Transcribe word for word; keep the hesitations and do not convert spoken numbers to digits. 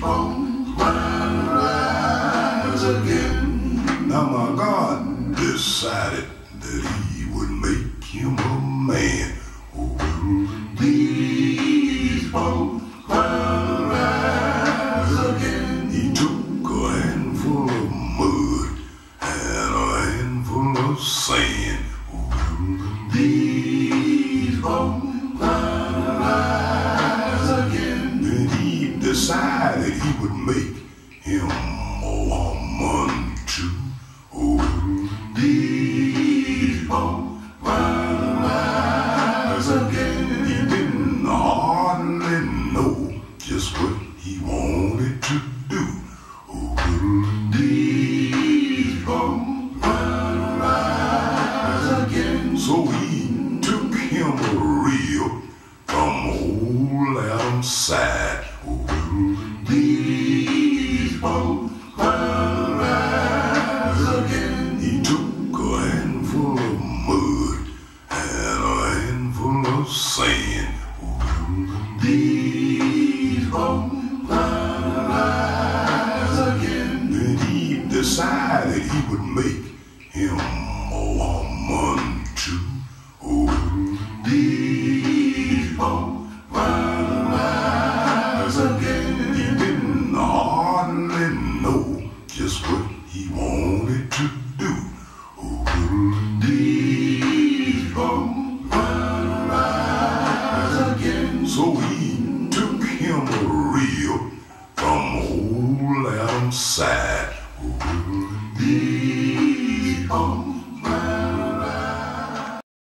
bones will rise again. Now my God decided that he would make him a man. Oh, these bones will rise again. He took a handful of mud and a handful of sand. Oh, these bones will rise again. Then he decided he would make him a woman too. Oh, these bones will rise again. He didn't hardly know just what he wanted to do. Oh, these bones will rise again. So he took him a reel from old Adam's side. Oh, these bones will rise again. He took a handful of mud and a handful of sand. Oh, these bones will rise again. Then he decided he would make him